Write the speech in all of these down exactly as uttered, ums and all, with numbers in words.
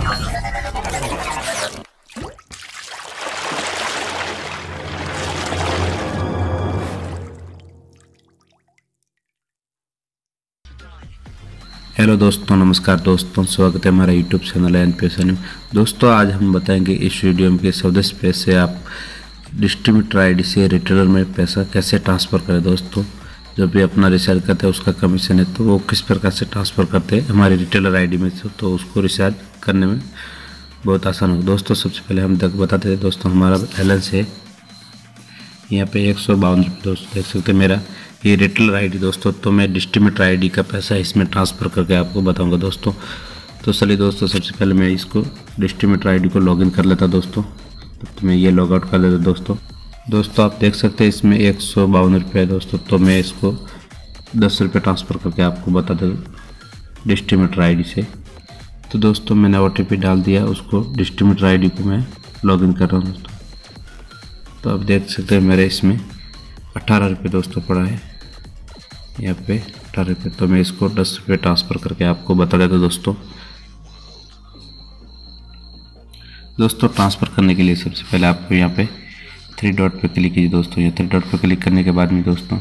Hello दोस्तों, नमस्कार दोस्तों, स्वागत है हमारा YouTube channel N P S N में। दोस्तों आज हम बताएंगे इस वीडियो में कि सौदेश पे से आप डिस्ट्रीब्यूटर आईडी से रिटेलर में पैसा कैसे ट्रांसफ़र करें। दोस्तों जब भी अपना रिचार्ज करते हैं उसका कमीशन है तो वो किस प्रकार से ट्रांसफ़र करते हैं हमारी रिटेलर आईडी में से, तो उसको रिचार्ज करने में बहुत आसान हो। दोस्तों सबसे पहले हम तक बताते हैं दोस्तों हमारा बैलेंस है यहाँ पे एक सौ बावन रुपये। दोस्तों देख सकते हैं मेरा ये रिटेलर आईडी दोस्तों, तो मैं डिस्ट्रीब्यूटर आईडी का पैसा इसमें ट्रांसफ़र करके आपको बताऊंगा दोस्तों। तो चलिए दोस्तों सबसे पहले मैं इसको डिस्ट्रीब्यूटर आईडी को लॉगिन कर लेता दोस्तों। तो मैं ये लॉग आउट कर लेता दोस्तों। दोस्तों आप देख सकते हैं इसमें एक सौ बावन रुपये है दोस्तों, तो मैं इसको दस रुपये ट्रांसफ़र करके आपको बता दूँ डिस्ट्रीब्यूटर आई डी से। तो दोस्तों मैंने ओ टी पी डाल दिया, उसको डिस्ट्रीब्यूटर आई डी को मैं लॉगिन कर रहा हूँ दोस्तों। तो आप देख सकते हैं मेरे इसमें अट्ठारह रुपये दोस्तों पड़ा है यहाँ पे अठारह रुपये। तो मैं इसको दस रुपये ट्रांसफ़र करके आपको बता देता दोस्तों। दोस्तों ट्रांसफ़र करने के लिए सबसे पहले आपको यहाँ पे थ्री डॉट पे क्लिक कीजिए दोस्तों। यहाँ थ्री डॉट पे क्लिक करने के बाद में दोस्तों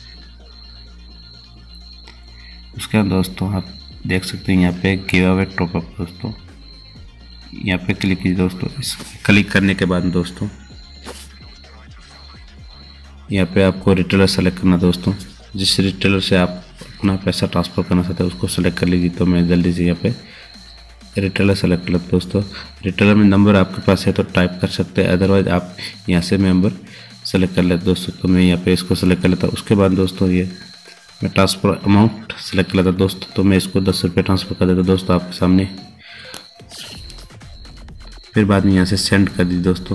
उसके बाद दोस्तों आप देख सकते हैं यहाँ पे गिव अवे टॉप अप दोस्तों, यहाँ पे क्लिक कीजिए दोस्तों। इस क्लिक करने के बाद दोस्तों यहाँ पे आपको रिटेलर सेलेक्ट करना दोस्तों। जिस रिटेलर से आप अपना पैसा ट्रांसफ़र करना चाहते हैं उसको सेलेक्ट कर लीजिए। तो मैं जल्दी से यहाँ पे रिटेलर सेलेक्ट कर लेता दोस्तों। रिटेलर में नंबर आपके पास है तो टाइप कर सकते हैं, अदरवाइज आप यहाँ से मेंबर सेलेक्ट कर लेते दोस्तों। तो मैं यहाँ पे इसको सेलेक्ट कर लेता हूँ। उसके बाद दोस्तों ये मैं ट्रांसफ़र अमाउंट सेलेक्ट कर लेता दोस्तों। तो मैं इसको दस रुपये ट्रांसफ़र कर देता दोस्तों आपके सामने। फिर बाद में यहाँ से सेंड कर दीजिए दोस्तों।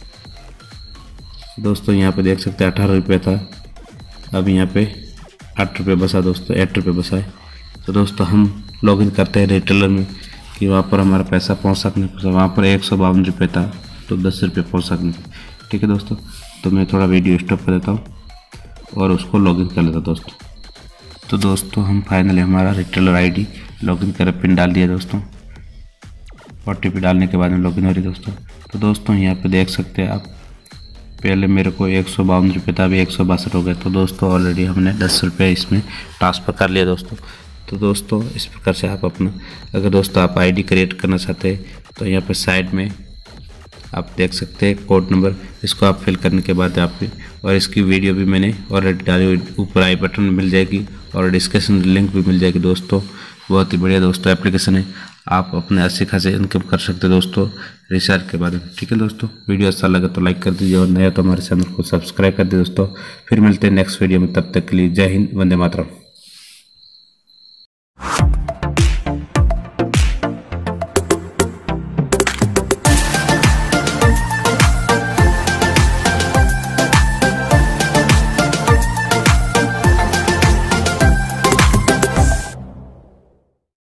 दोस्तों यहाँ पे देख सकते हैं अठारह रुपये था, अब यहाँ पे आठ रुपये बसा दोस्तों, आठ रुपये बसा है। तो दोस्तों हम लॉगिन करते हैं रिटेलर में कि वहाँ पर हमारा पैसा पहुँच सकने पर, वहाँ पर एक सौ बावन रुपये था तो दस रुपये पहुँच सकने। ठीक है दोस्तों, तो मैं थोड़ा वीडियो स्टॉप कर देता हूँ और उसको लॉगिन कर लेता दोस्तों। तो दोस्तों हम फाइनली हमारा रिटेलर आई डी लॉगिन कर पिन डाल दिया दोस्तों। ओ टी पी डालने के बाद में लॉगिन हो रही दोस्तों। तो दोस्तों यहाँ पर देख सकते हैं आप, पहले मेरे को एक सौ बावन रुपये था, अभी एक सौ बासठ हो गया। तो दोस्तों ऑलरेडी हमने दस रुपये इसमें ट्रांसफ़र कर लिया दोस्तों। तो दोस्तों इस प्रकार से आप अपना, अगर दोस्तों आप आईडी क्रिएट करना चाहते हैं तो यहाँ पर साइड में आप देख सकते हैं कोड नंबर, इसको आप फिल करने के बाद आप, और इसकी वीडियो भी मैंने ऑलरेडी डाली हुई, ऊपर आई बटन में मिल जाएगी और डिस्क्रिप्शन लिंक भी मिल जाएगी दोस्तों। बहुत ही बढ़िया दोस्तों एप्लीकेशन है, आप अपने अच्छे खासे इनकम कर सकते हैं दोस्तों रिचार्ज के बारे में। ठीक है दोस्तों, वीडियो अच्छा लगा तो लाइक कर दीजिए और नया तो हमारे चैनल को सब्सक्राइब कर दीजिए दोस्तों। फिर मिलते हैं नेक्स्ट वीडियो में, तब तक के लिए जय हिंद, वंदे मातरम।